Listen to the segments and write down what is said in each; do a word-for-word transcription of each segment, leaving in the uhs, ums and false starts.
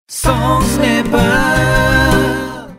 Songs Nepal.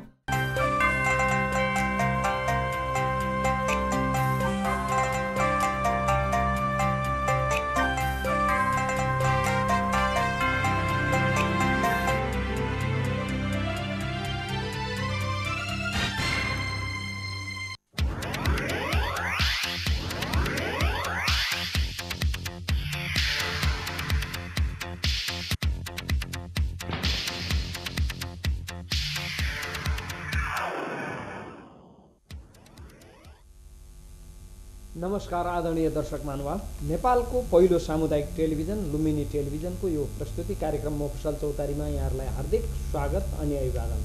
नमस्कार आदरणीय दर्शक महानुभाव, नेपालको पहिलो सामुदायिक टेलिभिजन लुम्बिनी टेलिभिजनको यो प्रस्तुति कार्यक्रम मफसल चौतारीमा यहाँहरूलाई हार्दिक स्वागत अनि अभिवादन।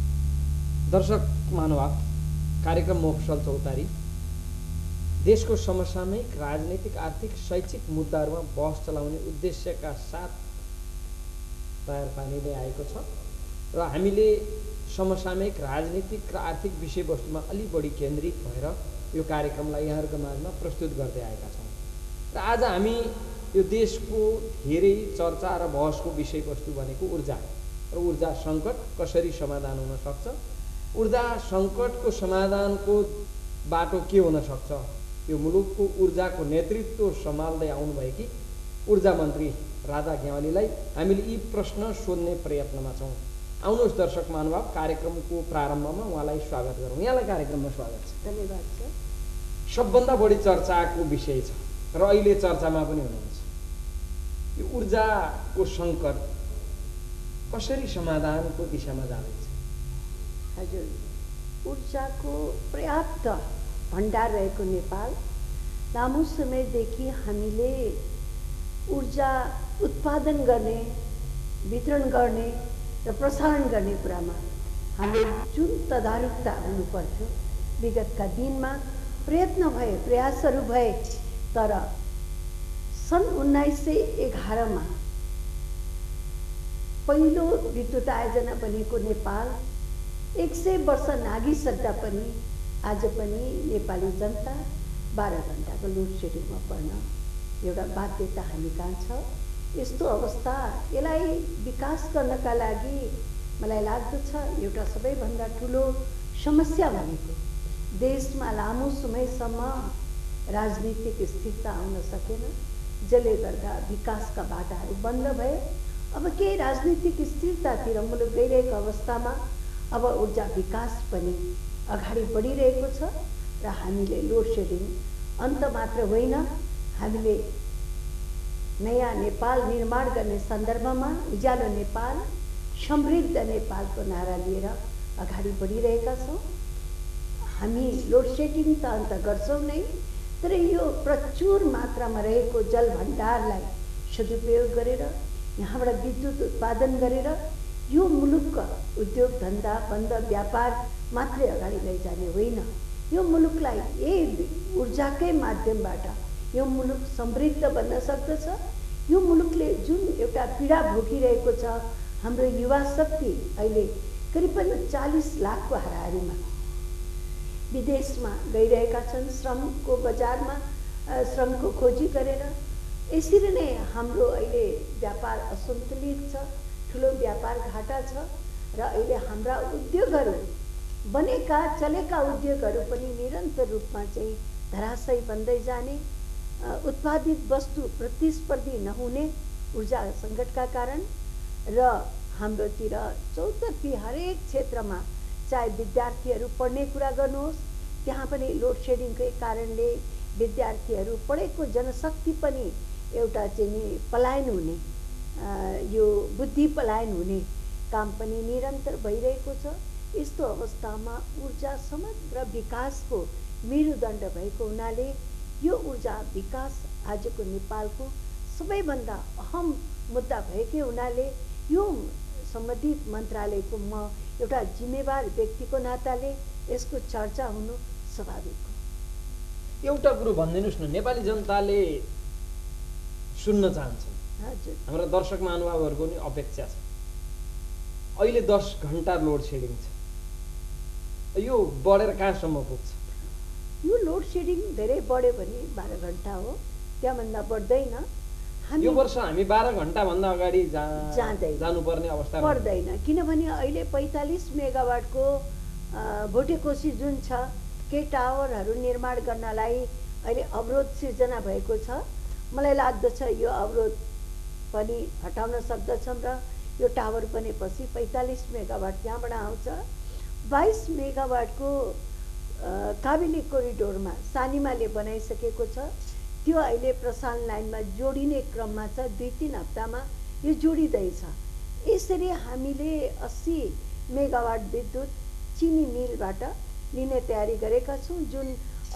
दर्शक महानुभाव, कार्यक्रम मफसल चौतारी देशको समसामयिक राजनीतिक आर्थिक शैक्षिक मुद्दाहरूमा बहस चलाउने उद्देश्यका साथ तयार पारिँदै आएको छ र हामीले समसामयिक राजनीतिक र आर्थिक विषयवस्तुमा अलि बढी केन्द्रित भएर यो कार्यक्रमलाई यहाँहरूको माझमा प्रस्तुत गर्दै आएका छौँ र आज हामी यो देशको धेरै चर्चा र बहसको विषयवस्तु भनेको ऊर्जा र ऊर्जा सङ्कट कसरी समाधान हुन सक्छ, ऊर्जा सङ्कटको समाधानको बाटो के हुन सक्छ, यो मुलुकको ऊर्जाको नेतृत्व सम्हाल्दै आउनुभएकी ऊर्जा मन्त्री राधा ग्यावालीलाई हामीले यी प्रश्न सोध्ने प्रयत्नमा छौँ। आउनुहोस् दर्शक महानुभाव, कार्यक्रमको प्रारम्भमा उहाँलाई स्वागत गरौँ। यहाँलाई कार्यक्रममा स्वागत छ। धन्यवाद सर। सबभन्दा बढी चर्चाको विषय छ र अहिले चर्चामा पनि हुनुहुन्छ, यो ऊर्जाको सङ्कट कसरी समाधानको दिशामा जाँदैछ? हजुर, ऊर्जाको पर्याप्त भण्डार रहेको नेपाल लामो समयदेखि हामीले ऊर्जा उत्पादन गर्ने, वितरण गर्ने र प्रसारण गर्ने कुरामा हाम्रो जुन तदारुकता हुनुपर्थ्यो विगतका दिनमा प्रयत्न भए, प्रयासहरू भए, तर सन् उन्नाइस सय एघारमा पहिलो विद्युत आयोजना बनेको नेपाल एक सय वर्ष नागिसक्दा पनि आज पनि नेपाली जनता बाह्र घन्टाको लोड सेडिङमा पर्न एउटा बाध्यता हामी कहाँ छ। यस्तो अवस्था, यसलाई विकास गर्नका लागि मलाई लाग्दछ एउटा सबैभन्दा ठुलो समस्या भनेको देशमा लामो समयसम्म राजनीतिक स्थिरता आउन सकेन, जसले गर्दा विकासका बाटाहरू बन्द भए। अब केही राजनीतिक स्थिरतातिर मुलुक गइरहेको अवस्थामा अब ऊर्जा विकास पनि अगाडि बढिरहेको छ र हामीले लोड सेडिङ अन्त मात्र होइन, हामीले नयाँ नेपाल निर्माण गर्ने सन्दर्भमा उज्यालो नेपाल, समृद्ध नेपालको नारा लिएर अगाडि बढिरहेका छौँ। हामी लोड सेडिङ त अन्त गर्छौँ नै, तर यो प्रचुर मात्रामा रहेको जल भण्डारलाई सदुपयोग गरेर यहाँबाट विद्युत उत्पादन गरेर यो मुलुकका उद्योग धन्दा बन्द व्यापार मात्रै अगाडि लैजाने होइन, यो मुलुकलाई यही ऊर्जाकै माध्यमबाट यो मुलुक समृद्ध बन्न सक्दछ। यो मुलुकले जुन एउटा पीडा भोगिरहेको छ, हाम्रो युवा शक्ति अहिले करिबन चालीस लाखको हाराहारीमा विदेशमा गइरहेका छन्, श्रमको बजारमा श्रमको खोजी गरेर। यसरी नै हाम्रो अहिले व्यापार असन्तुलित छ, ठुलो व्यापार घाटा छ र अहिले हाम्रा उद्योगहरू बनेका चलेका उद्योगहरू पनि निरन्तर रूपमा चाहिँ धराशयी बन्दै जाने, उत्पादित वस्तु प्रतिस्पर्धी नहुने ऊर्जा सङ्कटका कारण र हाम्रोतिर चौतर्फी हरेक क्षेत्रमा चाहे विद्यार्थीहरू पढ्ने कुरा गर्नुहोस्, त्यहाँ पनि लोड सेडिङकै कारणले विद्यार्थीहरू पढेको जनशक्ति पनि एउटा चाहिँ नि पलायन हुने, यो बुद्धि पलायन हुने काम पनि निरन्तर भइरहेको छ। यस्तो अवस्थामा ऊर्जा समग्र विकासको मेरुदण्ड भएको हुनाले यो ऊर्जा विकास आजको नेपालको सबैभन्दा अहम मुद्दा भएकै हुनाले यो सम्बन्धित मन्त्रालयको म एउटा जिम्मेवार व्यक्तिको नाताले यसको चर्चा हुनु स्वाभाविक हो। एउटा कुरो भनिदिनुहोस् न, नेपाली जनताले सुन्न चाहन्छन्, हजुर, हाम्रा दर्शक महानुभावहरूको नि अपेक्षा छ। अहिले दस घन्टा लोड सेडिङ छ, यो बढेर कहाँसम्म पुग्छ? यो लोड सेडिङ धेरै बढ्यो भने बाह्र घन्टा हो, त्यहाँभन्दा बढ्दैन। यो वर्ष हामी बाह्र घण्टाभन्दा अगाडि जा जाँदैन जानुपर्ने अवस्था पर्दैन, किनभने अहिले पैँतालिस मेगावाटको भोटेकोसी जुन छ के टावरहरू निर्माण गर्नलाई अहिले अवरोध सिर्जना भएको छ। मलाई लाग्दछ यो अवरोध पनि हटाउन सक्दछौँ र यो टावर बनेपछि पैँतालिस मेगावाट त्यहाँबाट आउँछ। बाइस मेगावाटको काबेली कोरिडोरमा सानिमाले बनाइसकेको छ, त्यो अहिले प्रसारण लाइनमा जोडिने क्रममा छ। दुई तिन हप्तामा यो जोडिँदैछ। यसरी हामीले अस्सी मेगावाट विद्युत चिनी मिलबाट लिने तयारी गरेका छौँ, जुन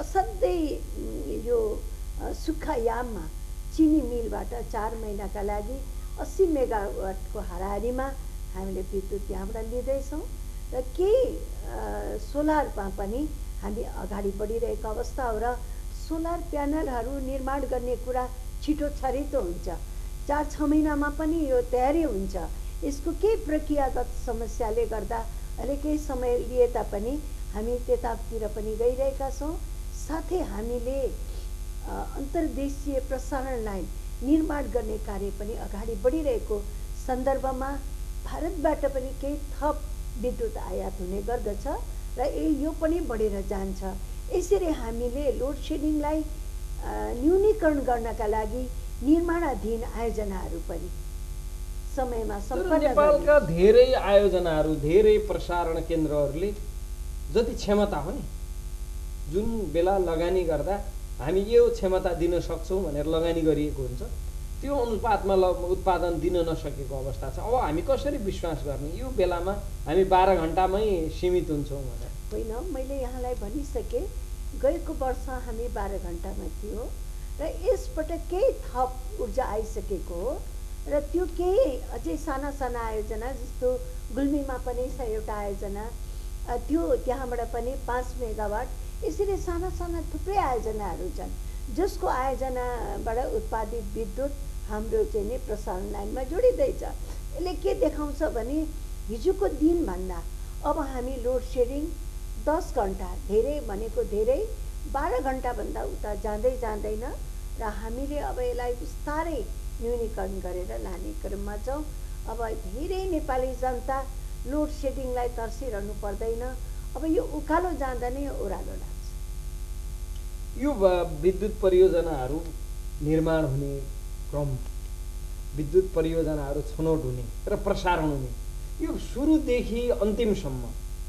असाध्यै यो सुक्खा याममा चिनी मिलबाट चार महिनाका लागि अस्सी मेगावाटको हाराहारीमा हामीले विद्युत त्यहाँबाट लिँदैछौँ र केही सोलरमा पनि हामी अगाडि बढिरहेको अवस्था हो र सोलर प्यानलहरू निर्माण गर्ने कुरा छिटो छरितो हुन्छ। चार छ महिनामा पनि यो तयारी हुन्छ। यसको केही प्रक्रियागत समस्याले गर्दा अहिले केही समय लिए तापनि हामी त्यतातिर पनि गइरहेका छौँ। साथै हामीले अन्तर्देशीय प्रसारण लाइन निर्माण गर्ने कार्य पनि अगाडि बढिरहेको सन्दर्भमा भारतबाट पनि केही थप विद्युत आयात हुने गर्दछ र यो पनि बढेर जान्छ। यसरी हामीले लोड सेडिङलाई न्यूनीकरण गर्नका लागि निर्माणाधीन आयोजनाहरू पनि समयमा सम्पन्न नेपालका धेरै आयोजनाहरू धेरै प्रसारण केन्द्रहरूले जति क्षमता हो नि, जुन बेला लगानी गर्दा हामी यो क्षमता दिन सक्छौँ भनेर लगानी गरिएको हुन्छ, त्यो अनुपातमा उत्पादन दिन नसकेको अवस्था छ। अब हामी कसरी विश्वास गर्ने यो बेलामा हामी बाह्र घण्टामै सीमित हुन्छौँ भनेर? होइन, मैले यहाँलाई भनिसकेँ, गएको वर्ष हामी बाह्र घण्टामा थियो र यसपटक केही थप ऊर्जा आइसकेको हो र त्यो केही अझै साना साना आयोजना, जस्तो गुल्मीमा पनि छ एउटा आयोजना, त्यो त्यहाँबाट पनि पाँच मेगावाट, यसरी साना साना थुप्रै आयोजनाहरू छन् जसको आयोजनाबाट उत्पादित विद्युत हाम्रो चाहिँ नि प्रसारण लाइनमा जोडिँदैछ। यसले के देखाउँछ भने हिजोको दिनभन्दा अब हामी लोड सेडिङ दस घन्टा धेरै भनेको धेरै बाह्र घन्टाभन्दा उता जाँदै जाँदैन र हामीले अब यसलाई बिस्तारै न्यूनीकरण गरेर लाने क्रममा छौँ। अब धेरै नेपाली जनता लोड सेडिङलाई तर्सिरहनु पर्दैन। अब यो उकालो जाँदा नै ओह्रालो लाग्छ। यो विद्युत परियोजनाहरू निर्माण हुने क्रम, विद्युत परियोजनाहरू छनौट हुने र प्रसारण हुने, यो सुरुदेखि अन्तिमसम्म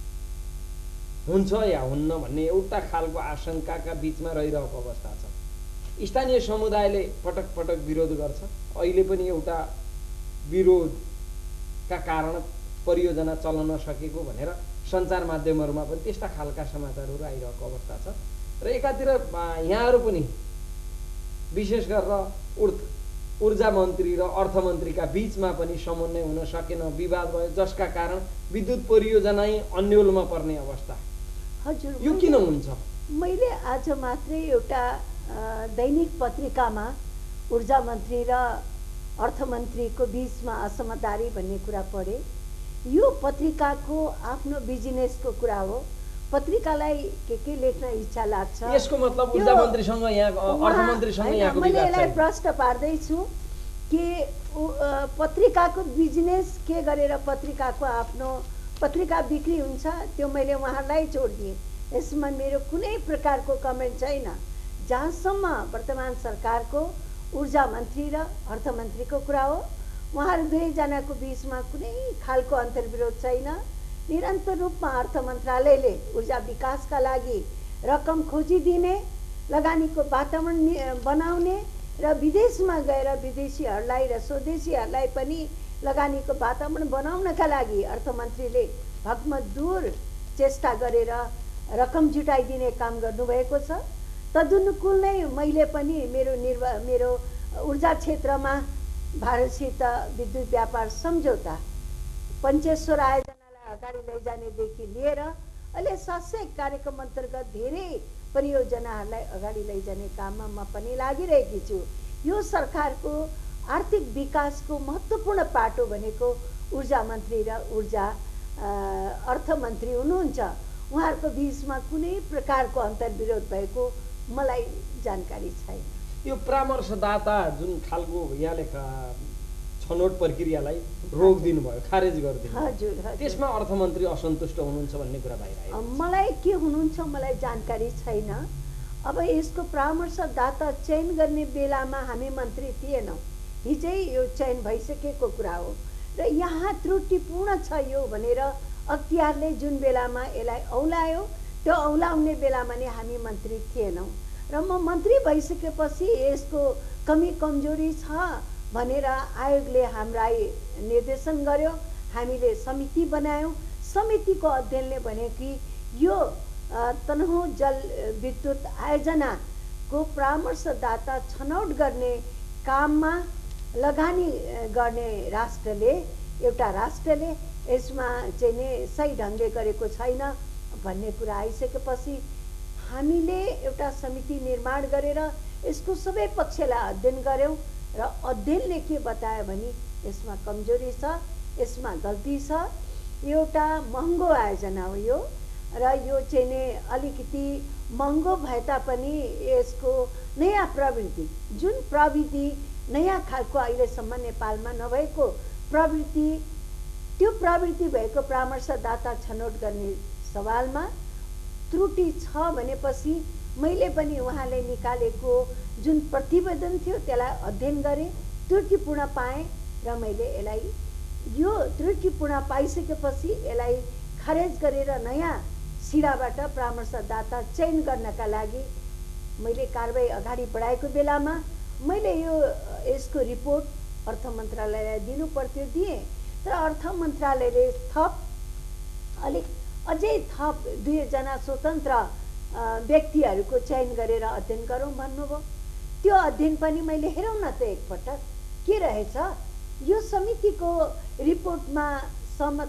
हुन्छ या हुन्न भन्ने एउटा खालको आशंकाका बिचमा रहिरहेको अवस्था छ। स्थानीय समुदायले पटक पटक विरोध गर्छ। अहिले पनि एउटा विरोधका कारण परियोजना चल्न नसकेको भनेर सञ्चार माध्यमहरूमा पनि त्यस्ता खालका समाचारहरू आइरहेको अवस्था छ। र एकातिर यहाँहरू पनि विशेष गरेर ऊर्जा मन्त्री र अर्थमन्त्रीका बिचमा पनि समन्वय हुन सकेन, विवाद भयो, जसका कारण विद्युत परियोजना अन्यलमा पर्ने अवस्था। हजुर, यो किन हुन्छ? मैले आज मात्रै एउटा दैनिक पत्रिकामा ऊर्जा मन्त्री र अर्थमन्त्रीको बिचमा असमझदारी भन्ने कुरा पढेँ। यो पत्रिकाको आफ्नो बिजनेसको कुरा हो। पत्रिकालाई के के लेख्न इच्छा लाग्छ, यसको मतलब ऊर्जा मन्त्रीसँग यहाँ अर्थमन्त्रीसँग यहाँको मैले विवाद यसलाई छ। प्रश्न पार्दैछु कि पत्रिकाको बिजनेस के गरेर पत्रिकाको आफ्नो पत्रिका बिक्री हुन्छ, त्यो मैले उहाँलाई जोडिदिएँ। यसमा मेरो कुनै प्रकारको कमेन्ट छैन। जहाँसम्म वर्तमान सरकारको ऊर्जा मन्त्री र अर्थमन्त्रीको कुरा हो, उहाँहरू दुवैजनाको बिचमा कुनै खालको अन्तर्विरोध छैन। निरन्तर रूपमा अर्थ मन्त्रालयले ऊर्जा विकासका लागि रकम खोजिदिने, लगानीको वातावरण बनाउने र विदेशमा गएर विदेशीहरूलाई र स्वदेशीहरूलाई पनि लगानीको वातावरण बनाउनका लागि अर्थमन्त्रीले भगमदूर चेष्टा गरेर रकम जुटाइदिने काम गर्नुभएको छ। तदनुकूल नै मैले पनि मेरो निर्वा मेरो ऊर्जा क्षेत्रमा भारतसित विद्युत व्यापार सम्झौता पञ्चेश्वर आयोजनालाई अगाडि लैजानेदेखि लिएर अहिले शासक कार्यक्रम अन्तर्गत धेरै परियोजनाहरूलाई अगाडि लैजाने काममा म पनि लागिरहेकी छु। यो सरकारको आर्थिक विकासको महत्त्वपूर्ण पाटो भनेको ऊर्जा मन्त्री र ऊर्जा अर्थमन्त्री हुनुहुन्छ। उहाँहरूको बिचमा कुनै प्रकारको अन्तर्विरोध भएको मलाई जानकारी छैन। यो परामर्शदाता जुन खालको यहाँले छनौट प्रक्रियालाई रोक दिनुभयो, खारेज गरिदिनु, हजुर हजुर त्यसमा अर्थमन्त्री असन्तुष्ट हुनुहुन्छ भन्ने कुरा बाहिर आयो। मलाई के हुनुहुन्छ मलाई जानकारी छैन। अब यसको परामर्शदाता चयन गर्ने बेलामा हामी मन्त्री थिएनौँ, हिजै यो चयन भइसकेको कुरा हो र यहाँ त्रुटिपूर्ण छ यो भनेर अख्तियारले जुन बेलामा यसलाई औलायो त्यो औलाउने बेलामा नै हामी मन्त्री थिएनौँ र म मन्त्री भइसकेपछि यसको कमी कमजोरी छ भनेर आयोगले हामीलाई निर्देशन गर्यो। हामीले समिति बनायौँ। समितिको अध्ययनले भने कि यो तनहुँ जल विद्युत आयोजनाको परामर्शदाता छनौट गर्ने काममा लगानी गर्ने राष्ट्रले एउटा राष्ट्रले यसमा चाहिँ नि सही ढङ्गले गरेको छैन भन्ने कुरा आइसकेपछि हामीले एउटा समिति निर्माण गरेर यसको सबै पक्षलाई अध्ययन गऱ्यौँ र अध्ययनले के बतायो भने यसमा कमजोरी छ, यसमा गल्ती छ, एउटा महँगो आयोजना हो यो र यो चाहिँ नि अलिकति महँगो भए तापनि यसको नयाँ प्रवृत्ति जुन प्रविधि नयाँ खालको अहिलेसम्म नेपालमा नभएको प्रवृत्ति त्यो प्रवृत्ति भएको परामर्शदाता छनौट गर्ने सवालमा त्रुटि छ भनेपछि मैले पनि उहाँले निकालेको जुन प्रतिवेदन थियो त्यसलाई अध्ययन गरेँ, त्रुटिपूर्ण पाएँ र मैले यसलाई यो त्रुटिपूर्ण पाइसकेपछि यसलाई खारेज गरेर नयाँ सिराबाट परामर्शदाता चयन गर्नका लागि मैले कारबाही अगाडि बढाएको बेलामा मैले यो यसको रिपोर्ट अर्थ मन्त्रालयलाई दिनु पर्थ्यो, दिएँ। तर अर्थ मन्त्रालयले थप अलिक अझै थप दुईजना स्वतन्त्र व्यक्तिहरूको चयन गरेर अध्ययन गरौँ भन्नुभयो। त्यो अध्ययन पनि मैले हेरौँ न त एकपटक के रहेछ, यो समितिको रिपोर्टमा सहमत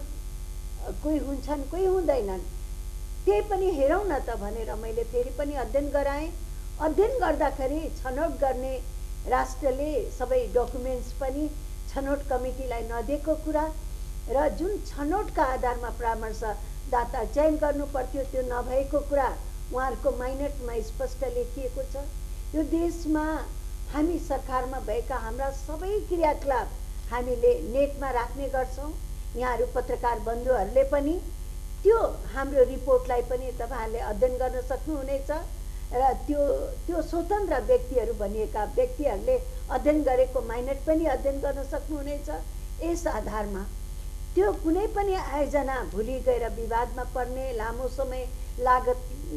कोही हुन्छन् कोही हुँदैनन्, त्यही पनि हेरौँ न त भनेर मैले फेरि पनि अध्ययन गराएँ। अध्ययन गर्दाखेरि छनौट गर्ने राष्ट्रले सबै डकुमेन्ट्स पनि छनौट कमिटीलाई नदिएको कुरा र जुन छनौटका आधारमा परामर्शदाता चयन गर्नु पर्थ्यो त्यो नभएको कुरा उहाँहरूको माइनेटमा स्पष्ट लेखिएको छ। यो देशमा हामी सरकारमा भएका हाम्रा सबै क्रियाकलाप हामीले नेटमा राख्ने गर्छौँ। यहाँहरू पत्रकार बन्धुहरूले पनि त्यो हाम्रो रिपोर्टलाई पनि तपाईँहरूले अध्ययन गर्न सक्नुहुनेछ र त्यो त्यो स्वतन्त्र व्यक्तिहरू भनिएका व्यक्तिहरूले अध्ययन गरेको माइनेट पनि अध्ययन गर्न सक्नुहुनेछ। यस आधारमा त्यो कुनै पनि आयोजना भोलि गएर विवादमा पर्ने, लामो समय लागत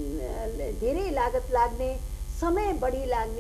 धेरै लागत लाग्ने, समय बढी लाग्ने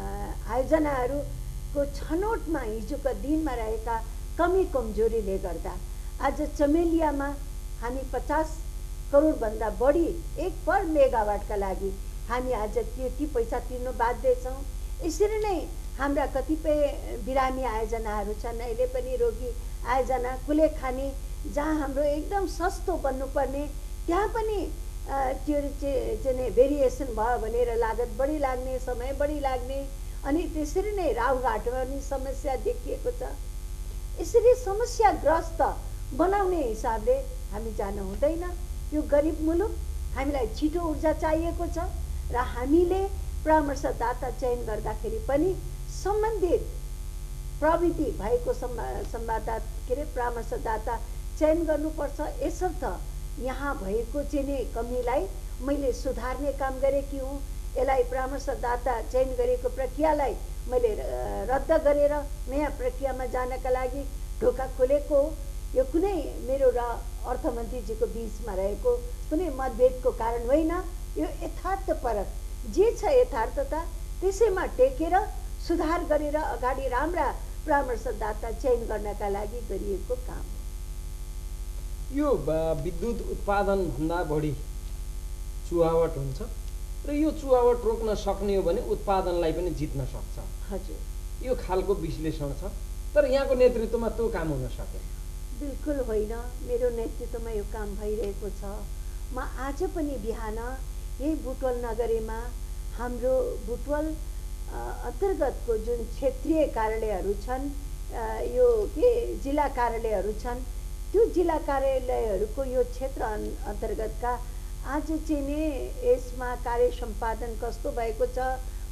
आयोजनाहरूको छनौटमा हिजोका दिनमा रहेका कमी कमजोरीले गर्दा आज चमेलियामा हामी पचास करोडभन्दा बढी एक पर मेगावाटका लागि हामी आज त्यति पैसा तिर्नु बाध्य छौँ। यसरी नै हाम्रा कतिपय बिरामी आयोजनाहरू छन्, अहिले पनि रोगी आयोजना, कुलेखानी जहाँ हाम्रो एकदम सस्तो बन्नुपर्ने त्यहाँ पनि त्यो चाहिँ भेरिएसन भयो भनेर लागत बढी लाग्ने, समय बढी लाग्ने, अनि त्यसरी नै राउघाटमा पनि समस्या देखिएको छ। यसरी समस्याग्रस्त बनाउने हिसाबले हामी जानु हुँदैन। यो गरिब मुलुक, हामीलाई छिटो ऊर्जा चाहिएको छ र हामीले परामर्शदाता चयन गर्दाखेरि पनि सम्बन्धित प्रविधि भएको संवाददाता के अरे परामर्शदाता चयन गर्नुपर्छ। यसर्थ यहाँ भएको चाहिँ कमीलाई मैले सुधार्ने काम गरेकी हुँ। यसलाई परामर्शदाता चयन गरेको प्रक्रियालाई मैले रद्द गरेर नयाँ प्रक्रियामा जानका लागि ढोका खोलेको हो। यो कुनै मेरो र अर्थमन्त्रीजीको बिचमा रहेको कुनै मतभेदको कारण होइन। यो यथार्थपरक जे छ यथार्थता त्यसैमा टेकेर सुधार गरेर अगाडि राम्रा परामर्शदाता चयन गर्नका लागि गरिएको काम हो। यो विद्युत उत्पादनभन्दा बढी चुहावट हुन्छ र यो चुहावट रोक्न सक्ने हो भने उत्पादनलाई पनि जित्न सक्छ। हजुर, यो खालको विश्लेषण छ, तर यहाँको नेतृत्वमा त्यो काम हुन सकेन। बिल्कुल होइन, मेरो नेतृत्वमा यो काम भइरहेको छ। म आज पनि बिहान यही बुटवल नगरीमा हाम्रो बुटवल अन्तर्गतको जुन क्षेत्रीय कार्यालयहरू छन्, यो के जिल्ला कार्यालयहरू छन्, त्यो जिल्ला कार्यालयहरूको यो क्षेत्र अन्तर्गतका आज चाहिँ नि यसमा कार्य सम्पादन कस्तो भएको छ,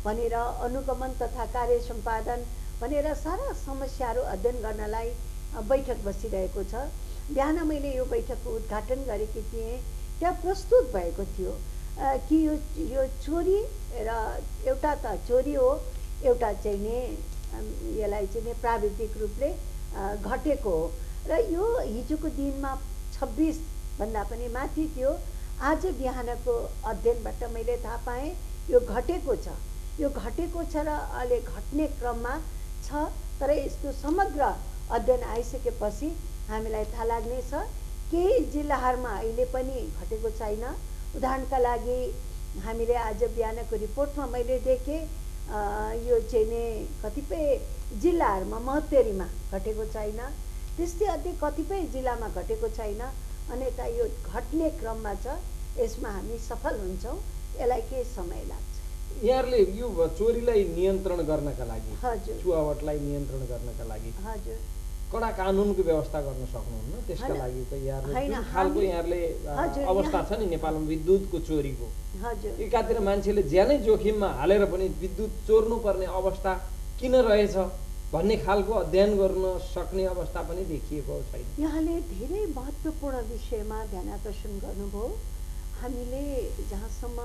भनेर अनुगमन तथा कार्य सम्पादन भनेर सारा समस्याहरू अध्ययन गर्नलाई बैठक बसिरहेको छ। बिहान मैले यो बैठकको उद्घाटन गरेकी थिएँ। त्यहाँ प्रस्तुत भएको थियो कि यो यो चोरी र एउटा त चोरी हो, एउटा चाहिँ नि यसलाई चाहिँ नि प्राविधिक रूपले घटेको हो र यो हिजोको दिनमा छब्बिस भन्दा पनि माथि थियो। आज बिहानको अध्ययनबाट मैले थाहा पाएँ यो घटेको छ, यो घटेको छ र अहिले घट्ने क्रममा छ। तर यसको समग्र अध्ययन आइसकेपछि हामीलाई थाहा लाग्नेछ। केही जिल्लाहरूमा अहिले पनि घटेको छैन। उदाहरणका लागि हामीले आज बिहानको रिपोर्टमा मैले देखेँ यो चाहिँ नि कतिपय जिल्लाहरूमा महोत्तरीमा घटेको छैन, त्यस्तै अझै कतिपय जिल्लामा घटेको छैन। अन्यथा यो घट्ने क्रममा छ। यसमा हामी सफल हुन्छौँ। यसलाई केही समय लाग्छ। यहाँहरूले यो चोरीलाई नियन्त्रण गर्नका लागि, हजुर, छुवावटलाई नियन्त्रण गर्नका लागि हजुर कडा कानुनको व्यवस्था गर्न सक्नुहुन्न? त्यसका लागि त यहाँहरूले जुन खालको यहाँहरूले अवस्था छ नि नेपालमा विद्युतको चोरीको, हजुर, एकातिर मान्छेले ज्यानै जोखिममा हालेर पनि विद्युत चोर्नु पर्ने अवस्था किन रहेछ भन्ने खालको अध्ययन गर्न सक्ने अवस्था पनि देखिएको छैन। यहाँले धेरै महत्त्वपूर्ण विषयमा ध्यान आकर्षण गर्नुभयो। हामीले जहाँसम्म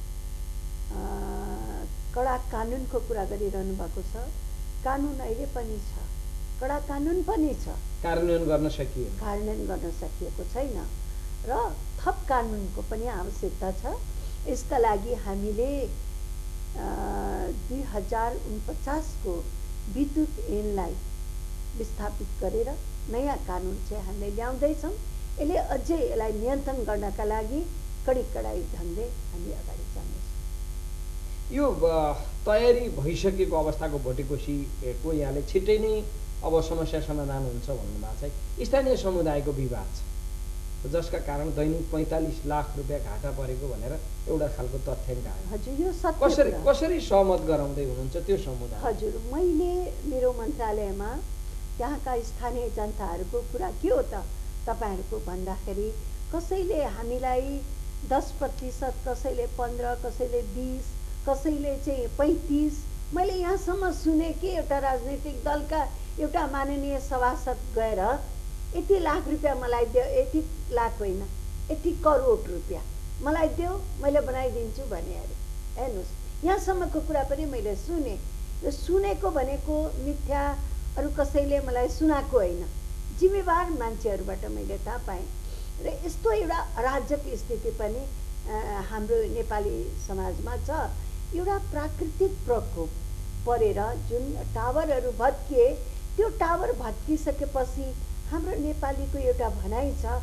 कडा कानुनको कुरा गरिरहनु भएको छ, कानुन अहिले पनि छ, कडा कानुन पनि छ, कार्यान्वयन गर्न सकियो कार्यान्वयन गर्न सकिएको छैन र थप कानुनको पनि आवश्यकता छ। यसका लागि हामीले दुई हजार उनपचासको विद्युत ऐनलाई विस्थापित गरेर नयाँ कानुन चाहिँ हामीले ल्याउँदैछौँ। यसले अझै यसलाई नियन्त्रण गर्नका लागि कडी कडाई ढङ्गले हामी अगाडि जानेछौँ। यो तयारी भइसकेको अवस्थाको भोटेकोसीको यहाँले छिट्टै नै अब समस्या समाधान हुन्छ भन्नुभएको छ। स्थानीय समुदायको विवाद छ जसका कारण दैनिक पैँतालिस लाख रुपियाँ घाटा परेको भनेर एउटा खालको तथ्याङ्क आयो। हजुर, यो सत्य कसरी कसरी सहमत गराउँदै हुनुहुन्छ त्यो समुदाय? हजुर, मैले मेरो मन्त्रालयमा त्यहाँका स्थानीय जनताहरूको कुरा के हो त तपाईँहरूको भन्दाखेरि कसैले हामीलाई दस प्रतिशत, कसैले पन्ध्र, कसैले बिस, कसैले चाहिँ पैँतिस। मैले यहाँसम्म सुने कि एउटा राजनैतिक दलका एउटा माननीय सभासद गएर यति लाख रुपियाँ मलाई दियो, यति लाख होइन यति करोड रुपियाँ मलाई दियो, मैले बनाइदिन्छु भने अरे। हेर्नुहोस्, यहाँसम्मको कुरा पनि मैले सुने। यो सुनेको भनेको मिथ्या अरू कसैले मलाई सुनाएको होइन, जिम्मेवार मान्छेहरूबाट मैले थाहा पाएँ। र यस्तो एउटा अराजक स्थिति पनि हाम्रो नेपाली समाजमा छ। एउटा प्राकृतिक प्रकोप परेर जुन टावरहरू भत्किए, त्यो टावर भत्किसकेपछि हाम्रो नेपालीको एउटा भनाइ छ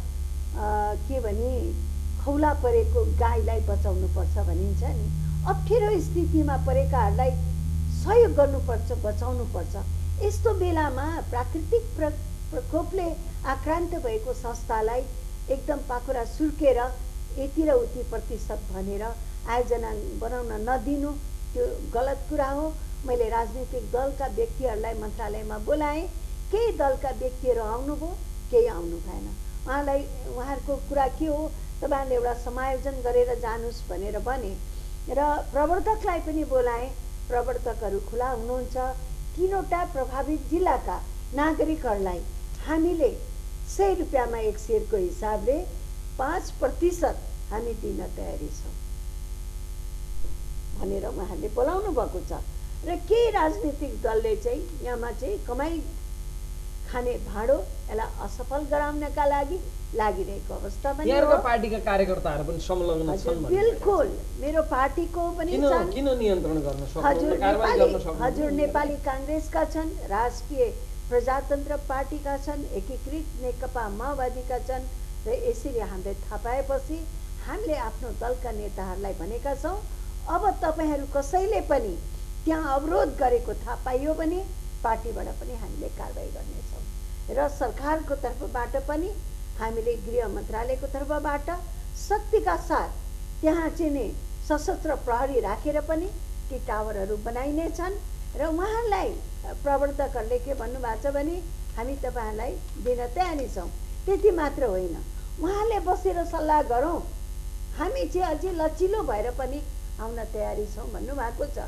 के भने खौला परेको गाईलाई बचाउनुपर्छ भनिन्छ नि। अप्ठ्यारो स्थितिमा परेकाहरूलाई सहयोग गर्नुपर्छ, बचाउनुपर्छ। यस्तो बेलामा प्राकृतिक प्र प्रकोपले आक्रान्त भएको संस्थालाई एकदम पाखुरा सुर्केर यति र उति प्रतिशत भनेर आयोजना बनाउन नदिनु त्यो गलत कुरा हो। मैले राजनीतिक दलका व्यक्तिहरूलाई मन्त्रालयमा बोलाएँ। केही दलका व्यक्तिहरू आउनुभयो, केही आउनु भएन। उहाँलाई उहाँहरूको कुरा के हो, तपाईँहरूले एउटा समायोजन गरेर जानुहोस् भनेर भने र प्रवर्तकलाई पनि बोलाएँ। प्रवर्तकहरू खुला हुनुहुन्छ। तीनवटा प्रभावित जिल्लाका नागरिकहरूलाई हामीले सय रुपियाँमा एक शेरको हिसाबले पाँच प्रतिशत हामी दिन तयारी छौँ भनेर उहाँहरूले बोलाउनु भएको छ। र केही राजनीतिक दलले चाहिँ यहाँमा चाहिँ कमाई खाने भाँडो यसलाई असफल गराउनका लागि लागिरहेको अवस्था पनि यहाँको पार्टीका कार्यकर्ताहरू पनि संलग्न छन्। बिल्कुल, मेरो पार्टीको पनि छन्। किन नियन्त्रण गर्न सक्नु? हजुर, कारबाही गर्न सक्नु? हजुर, नेपाली काङ्ग्रेसका छन्, राष्ट्रिय प्रजातन्त्र पार्टीका छन्, एकीकृत नेकपा माओवादीका छन्। र यसरी हामीले थाहा पाएपछि हामीले आफ्नो दलका नेताहरूलाई भनेका छौँ, अब तपाईँहरू कसैले पनि त्यहाँ अवरोध गरेको थाहा पाइयो भने पार्टीबाट पनि हामीले कारबाही गर्नेछौँ। र सरकारको तर्फबाट पनि हामीले गृह मन्त्रालयको तर्फबाट शक्तिका साथ त्यहाँ चाहिँ नि सशस्त्र प्रहरी राखेर पनि ती टावरहरू बनाइनेछन्। र उहाँहरूलाई प्रवर्तकहरूले के भन्नुभएको छ भने हामी तपाईँहरूलाई दिन तयारी छौँ। त्यति मात्र होइन, उहाँले बसेर सल्लाह गरौँ, हामी चाहिँ अझै लचिलो भएर पनि आउन तयारी छौँ भन्नुभएको छ।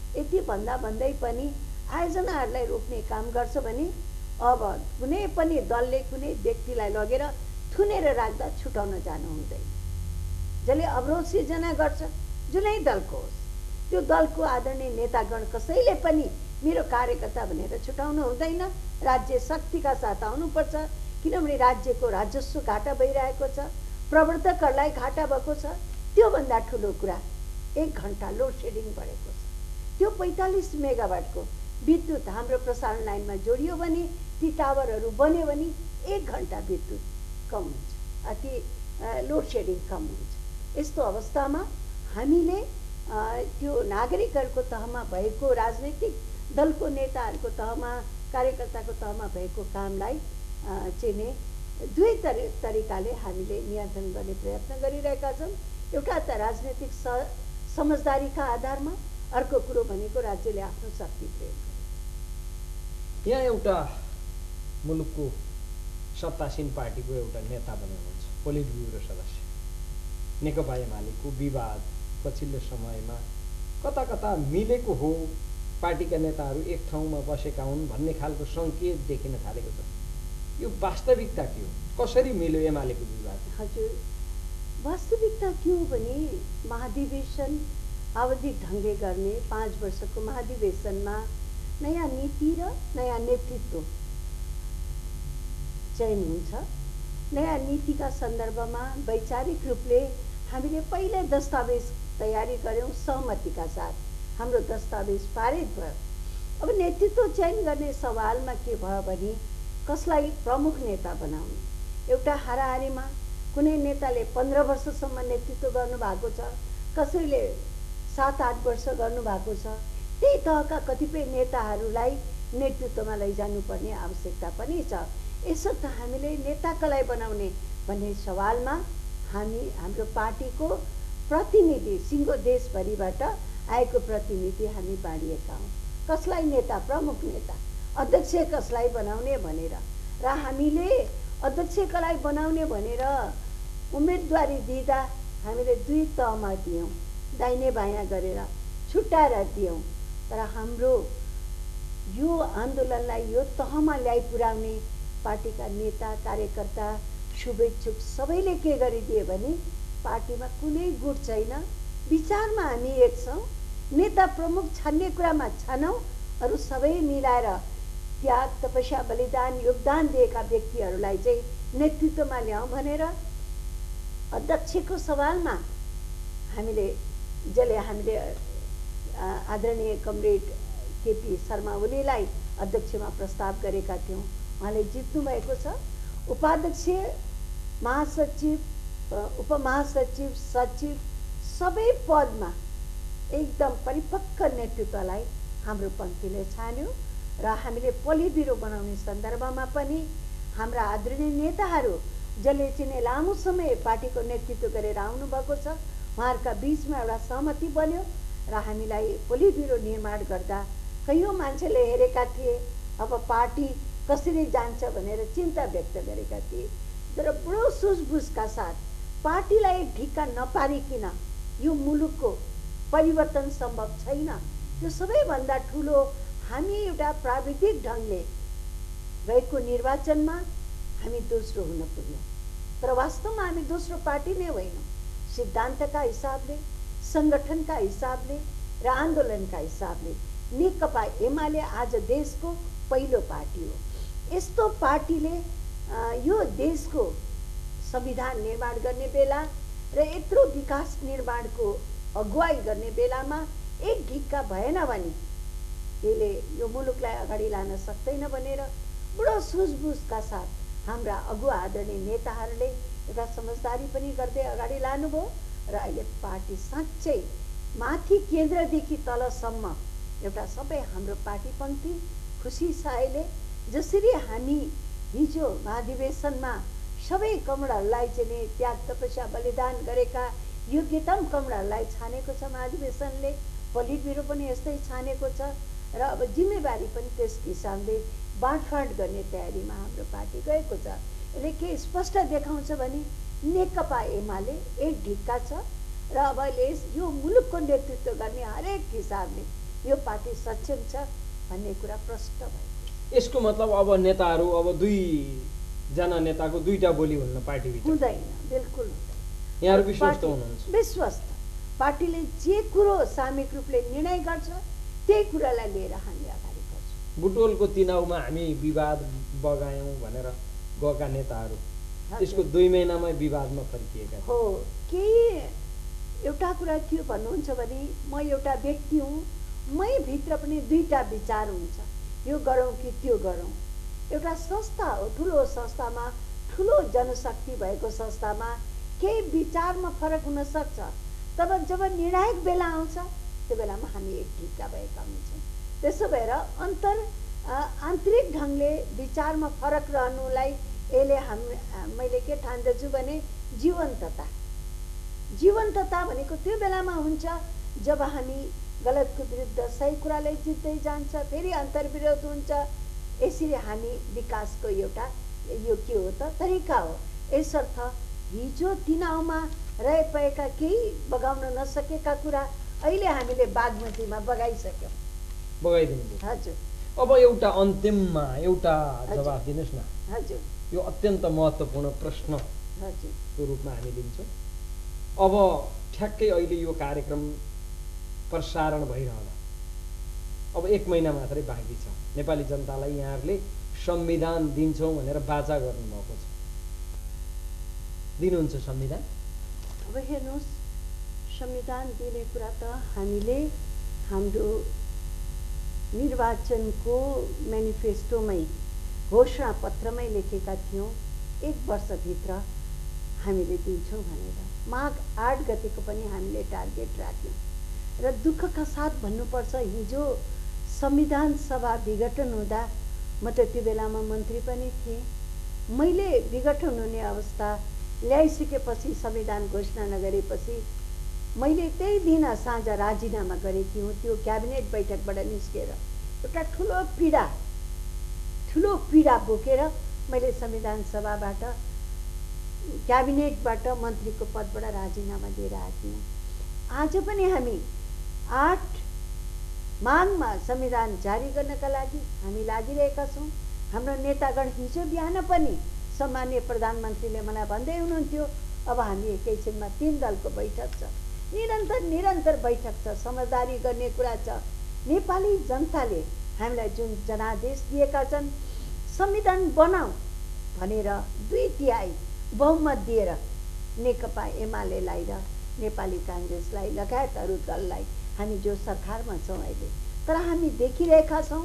यति भन्दा भन्दै पनि आयोजनाहरूलाई रोक्ने काम गर्छ भने अब कुनै पनि दलले कुनै व्यक्तिलाई लगेर थुनेर राख्दा छुटाउन जानु हुँदैन। जसले अवरोध सिर्जना गर्छ जुनै दलको होस्, त्यो दलको आदरणीय नेतागण कसैले पनि मेरो कार्यकर्ता भनेर छुटाउनु हुँदैन। राज्य शक्तिका साथ आउनुपर्छ, किनभने राज्यको राजस्व घाटा भइरहेको छ, प्रवर्तकहरूलाई घाटा भएको छ। त्योभन्दा ठुलो कुरा एक घन्टा लोड सेडिङ बढेको छ। त्यो पैँतालिस मेगावाटको विद्युत हाम्रो प्रसारण लाइनमा जोडियो भने, ती टावरहरू बन्यो भने एक घन्टा विद्युत कम हुन्छ, अति लोड सेडिङ कम हुन्छ। यस्तो अवस्थामा हामीले त्यो नागरिकहरूको तहमा भएको, राजनैतिक दलको नेताहरूको तहमा, कार्यकर्ताको तहमा भएको कामलाई चाहिँ दुई तरि तरिकाले हामीले नियन्त्रण गर्ने प्रयत्न गरिरहेका छौँ। एउटा त राजनैतिक स समझदारीका आधारमा, अर्को कुरो भनेको राज्यले आफ्नो शक्ति प्रयोग गर्छ। यहाँ एउटा मुलुकको सत्तासीन पार्टीको एउटा नेता बन्नुहुन्छ, पोलिट ब्युरो सदस्य, नेकपा एमालेको विवाद पछिल्लो समयमा कता कता मिलेको हो, पार्टीका नेताहरू एक ठाउँमा बसेका हुन् भन्ने खालको सङ्केत देखिन थालेको छ। यो वास्तविकता के हो? कसरी मिल्यो एमालेको विवाद? हजुर, वास्तविकता के हो भने महाधिवेशन आवधिक ढङ्गले गर्ने पाँच वर्षको महाधिवेशनमा नयाँ नीति र नयाँ नेतृत्व चयन हुन्छ। नयाँ नीतिका सन्दर्भमा वैचारिक रूपले हामीले पहिल्यै दस्तावेज तयारी गऱ्यौँ, सहमतिका साथ हाम्रो दस्तावेज पारित भयो। अब नेतृत्व चयन गर्ने सवालमा के भयो भने कसलाई प्रमुख नेता बनाउने। एउटा हाराहारीमा कुनै नेताले पन्ध्र वर्षसम्म नेतृत्व गर्नुभएको छ, कसैले सात आठ वर्ष गर्नुभएको छ। त्यही तहका कतिपय नेताहरूलाई नेतृत्वमा लैजानुपर्ने आवश्यकता पनि छ। यसर्थ हामीले नेता कसलाई बनाउने भन्ने सवालमा हामी हाम्रो पार्टीको प्रतिनिधि, सिङ्गो देशभरिबाट आएको प्रतिनिधि हामी बाँडिएका हौँ। कसलाई नेता, प्रमुख नेता, अध्यक्ष कसलाई बनाउने भनेर, र हामीले अध्यक्ष कसलाई बनाउने भनेर उम्मेदवारी दिँदा हामीले दुई तहमा दियौँ, दाहिने बायाँ गरेर छुट्याएर दियौँ। तर हाम्रो यो आन्दोलनलाई यो तहमा ल्याइ पुर्याउने पार्टीका नेता, कार्यकर्ता, शुभेच्छुक सबैले के गरिदिए भने पार्टीमा कुनै गुट छैन। विचारमा हामी एक छौँ, नेता प्रमुख छान्ने कुरामा छानौँ, अरू सबै मिलाएर त्याग, तपस्या, बलिदान, योगदान दिएका व्यक्तिहरूलाई चाहिँ नेतृत्वमा ल्याउँ भनेर अध्यक्षको सवालमा हामीले जसले हामीले आदरणीय कमरेड केपी शर्मा ओलीलाई अध्यक्षमा प्रस्ताव गरेका थियौँ, उहाँले जित्नु भएको छ। उपाध्यक्ष, महासचिव, उपमहासचिव, सचिव सबै पदमा एकदम परिपक्व नेतृत्वलाई हाम्रो पङ्क्तिले छान्यो। र हामीले पोलिट ब्युरो बनाउने सन्दर्भमा पनि हाम्रा आदरणीय नेताहरू जसले चाहिँ लामो समय पार्टीको नेतृत्व गरेर आउनुभएको छ, उहाँहरूका बिचमा एउटा सहमति बन्यो र हामीलाई पोलिट ब्युरो निर्माण गर्दा कयौँ मान्छेले हेरेका थिए अब पार्टी कसरी जान्छ भनेर चिन्ता व्यक्त गरेका थिए। तर बडो सुझबुझका साथ पार्टीलाई ढिक्का नपारिकन यो मुलुकको परिवर्तन सम्भव छैन। त्यो सबैभन्दा ठुलो हामी एउटा प्राविधिक ढङ्गले गएको निर्वाचनमा हामी दोस्रो हुन पुग्यौँ, तर वास्तवमा हामी दोस्रो पार्टी नै होइनौँ। सिद्धान्तका हिसाबले, सङ्गठनका हिसाबले र आन्दोलनका हिसाबले नेकपा एमाले आज देशको पहिलो पार्टी हो। यस्तो पार्टीले यो देशको संविधान निर्माण गर्ने बेला र यत्रो विकास निर्माणको अगुवाई गर्ने बेलामा एक ढिक्का भएन भने यसले यो मुलुकलाई अगाडि लान सक्दैन भनेर बडो सुझबुझका साथ हाम्रा अगुवा आदरणीय नेताहरूले एउटा समझदारी पनि गर्दै अगाडि लानुभयो र अहिले पार्टी साँच्चै माथि केन्द्रदेखि तलसम्म एउटा सबै हाम्रो पार्टी पङ्क्ति खुसी छ। अहिले जसरी हामी हिजो महाधिवेशनमा सबै कमराहरूलाई चाहिँ त्याग, तपस्या, बलिदान गरेका योग्यतम कमराहरूलाई छानेको छ महाधिवेशनले, पोलिट ब्युरो पनि यस्तै छानेको छ र अब जिम्मेवारी पनि त्यस हिसाबले बाँडफाँड गर्ने तयारीमा हाम्रो पार्टी गएको छ। यसले के स्पष्ट देखाउँछ भने नेकपा एमाले एक ढिक्का छ र अब यो मुलुकको नेतृत्व गर्ने हरेक हिसाबले यो पार्टी सक्षम छ भन्ने कुरा प्रष्ट भयो। यसको मतलब अब नेताहरू अब दुईजना नेताको दुईटा बोली हुन्न पार्टीभित्र? हुँदैन, बिल्कुल हुँदैन। यहाँहरू विश्वस्त हुनुहुन्छ? विश्वस्त। पार्टीले जे कुरो सामूहिक रूपले निर्णय गर्छ त्यही कुरालाई लिएर हामी अगाडि बढ्छौँ। बुटवलको तिनाउमा हामी विवाद बगायौँ भनेर गएका नेताहरू त्यसको दुई महिनामै विवादमा फर्किएका हो। केही एउटा कुरा के भन्नुहुन्छ भने म एउटा व्यक्ति हुँ, मै भित्र पनि दुईटा विचार हुन्छ, यो गरौँ कि त्यो गरौँ। एउटा संस्था हो, ठुलो संस्थामा, ठुलो जनशक्ति भएको संस्थामा केही विचारमा फरक हुन सक्छ। तब जब निर्णायक बेला आउँछ त्यो बेलामा हामी एकजुटका भएका हुन्छौँ। त्यसो भएर अन्तर आन्तरिक ढङ्गले विचारमा फरक रहनुलाई यसले हाम मैले के ठान्दछु भने जीवन्तता। जीवन्तता भनेको त्यो बेलामा हुन्छ जब हामी गलतको विरुद्ध सही कुरालाई जित्दै जान्छ, फेरि अन्तर्विरोध हुन्छ। यसरी हामी विकासको एउटा यो के हो त तरिका हो। यसर्थ हिजो तिनाउमा रहिरहेका केही बगाउन नसकेका कुरा अहिले हामीले बागमतीमा बगाइसक्यौँ। बगाइदिनु? हजुर। अब एउटा अन्तिममा एउटा जवाफ दिनुहोस् न। हजुर। यो अत्यन्त महत्त्वपूर्ण प्रश्न को रूपमा हामी लिन्छौँ। अब ठ्याक्कै अहिले यो कार्यक्रम प्रसारण भइरहँदा अब एक महिना मात्रै बाँकी छ। नेपाली जनतालाई यहाँहरूले संविधान दिन्छौँ भनेर बाचा गर्नुभएको छ, दिनुहुन्छ संविधान? अब हेर्नुहोस्, संविधान दिने कुरा त हामीले हाम्रो निर्वाचनको मेनिफेस्टोमै घोषणा पत्रमै लेखेका थियौँ एक वर्षभित्र हामीले दिन्छौँ भनेर। माघ आठ गतेको पनि हामीले टार्गेट राख्यौँ र दुःखका साथ भन्नुपर्छ हिजो संविधान सभा विघटन हुँदा म त त्यो बेलामा मन्त्री पनि थिएँ। मैले विघटन हुने अवस्था ल्याइसकेपछि संविधान घोषणा नगरेपछि मैले त्यही दिन साँझ राजीनामा गरेकी हुँ। त्यो क्याबिनेट बैठकबाट निस्केर एउटा ठुलो पीडा ठुलो पीडा बोकेर मैले संविधान सभाबाट क्याबिनेटबाट मन्त्रीको पदबाट राजीनामा दिएर आएकी हुँ। आज पनि हामी आठ माघमा संविधान जारी गर्नका लागि हामी लागिरहेका छौँ। हाम्रो नेतागण हिजो बिहान पनि सम्माननीय प्रधानमन्त्रीले मलाई भन्दै हुनुहुन्थ्यो अब हामी एकैछिनमा तीन दलको बैठक छ, निरन्तर निरन्तर बैठक छ, समझदारी गर्ने कुरा छ। नेपाली जनताले हामीलाई जुन जनादेश दिएका छन् संविधान बनाऊ भनेर दुई तिहाई बहुमत दिएर नेकपा एमालेलाई र नेपाली काङ्ग्रेसलाई लगायत अरू दललाई हामी जो सरकारमा छौँ अहिले, तर हामी देखिरहेका छौँ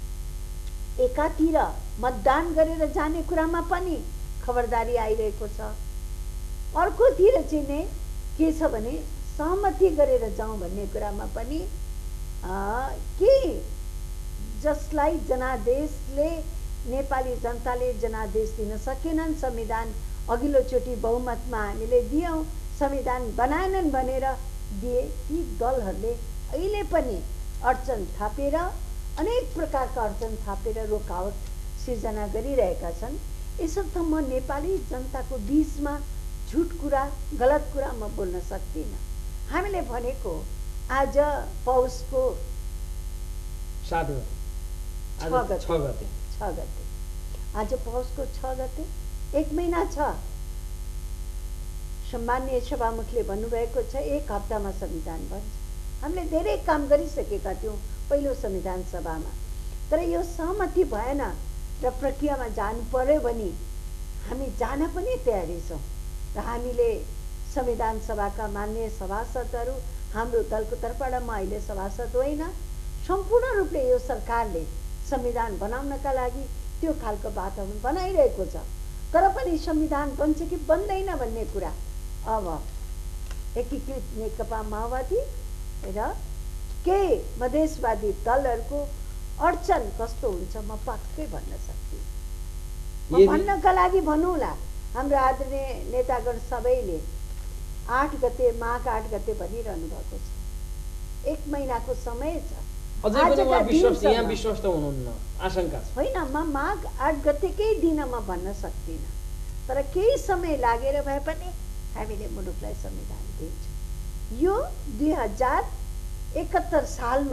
एकातिर मतदान गरेर जाने कुरामा पनि खबरदारी आइरहेको छ, अर्कोतिर चाहिँ नै के छ भने सहमति गरेर जाउँ भन्ने कुरामा पनि के जसलाई जनादेशले नेपाली जनताले जनादेश दिन सकेनन्, संविधान अघिल्लोचोटि बहुमतमा हामीले दियौँ, संविधान बनाएनन् भनेर दिए, ती दलहरूले अहिले पनि अडचन थापेर अनेक प्रकारका अडचन थापेर रोकावट सिर्जना गरिरहेका छन्। यसर्थ म नेपाली जनताको बीचमा झुट कुरा गलत कुरा म बोल्न सक्दिनँ। हामीले भनेको आज पौषको सात गते छ गते छ गते आज पौषको छ गते एक महिना छ। सम्माननीय सभामुखले भन्नुभएको छ एक हप्तामा संविधान बन्छ। हामीले धेरै काम गरिसकेका थियौँ पहिलो संविधान सभामा, तर यो सहमति भएन र प्रक्रियामा जानु पर्यो भने हामी जान पनि तयारी छौँ र हामीले संविधान सभाका माननीय सभासदहरू हाम्रो दलको तर्फबाट म अहिले सभासद होइन, सम्पूर्ण रूपले यो सरकारले संविधान बनाउनका लागि त्यो खालको वातावरण बनाइरहेको छ। तर पनि संविधान बन्छ कि बन्दैन भन्ने कुरा अब एकीकृत नेकपा माओवादी र केही मधेसवादी दलहरूको अडचन कस्तो हुन्छ म पक्कै भन्न सक्दिनँ। म भन्नका लागि भनौँला, हाम्रो आदरणीय नेतागण सबैले आठ गते माघ आठ गते भनिरहनु भएको छ, एक महिनाको समय छ। अझै पनि उहाँ विश्वास यहाँ विश्वास त हुनुहुन्न, आशंका छ? होइन, म माघ आठ गतेकै दिन म भन्न सक्दिनँ, तर केही समय लागेर भए पनि हामीले मुलुकलाई संविधान दिन्छौँ। यो दुई हजार एकहत्तर सालमै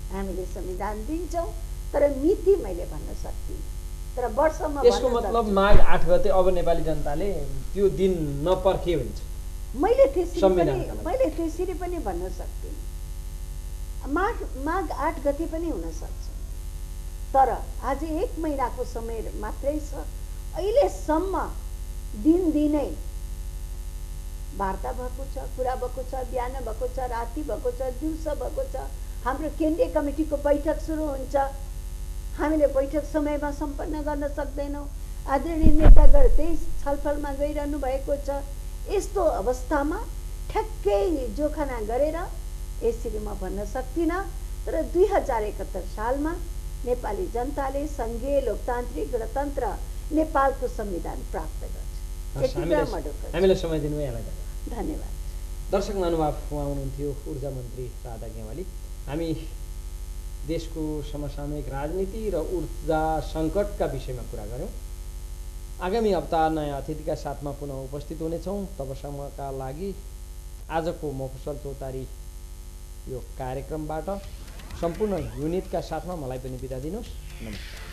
हामीले संविधान दिन्छौँ, तर मिति मैले भन्न सक्दिनँ। तर वर्षमा यसको भन्न मतलब सक्छु। माघ आठ गते अब नेपाली जनताले त्यो दिन नपर्खे हुन्छ। मैले त्यसरी पनि संविधानका लागि। मैले त्यसरी पनि भन्न सक्दिनँ। माघ माघ आठ गते पनि हुन सक्छ, तर आज एक महिनाको समय मात्रै छ। अहिलेसम्म दिनदिनै वार्ता भएको छ, कुरा भएको छ, बिहान भएको छ, राति भएको छ, दिउँसो भएको छ। हाम्रो केन्द्रीय कमिटीको बैठक सुरु हुन्छ, हामीले बैठक समयमा सम्पन्न गर्न सक्दैनौँ। आदरणीय नेतागण त्यही छलफलमा गइरहनु भएको छ। यस्तो अवस्थामा ठ्याक्कै जोखाना गरेर यसरी म भन्न सक्दिनँ, तर दुई हजार एकहत्तर सालमा नेपाली जनताले सङ्घीय लोकतान्त्रिक गणतन्त्र नेपालको संविधान प्राप्त गर्छ। हामीलाई हामीलाई समय दिनु यहाँलाई धन्यवाद। दर्शक महानुभाव, उहाँ हुनुहुन्थ्यो ऊर्जा मन्त्री राधा गेवाली। हामी देशको समसामयिक राजनीति र ऊर्जा सङ्कटका विषयमा कुरा गऱ्यौँ। आगामी हप्ता नयाँ अतिथिका साथमा पुनः उपस्थित हुनेछौँ। तबसम्मका लागि आजको मफसल चौतारी यो कार्यक्रमबाट सम्पूर्ण युनिटका साथमा मलाई पनि बिदा दिनुहोस्। नमस्कार।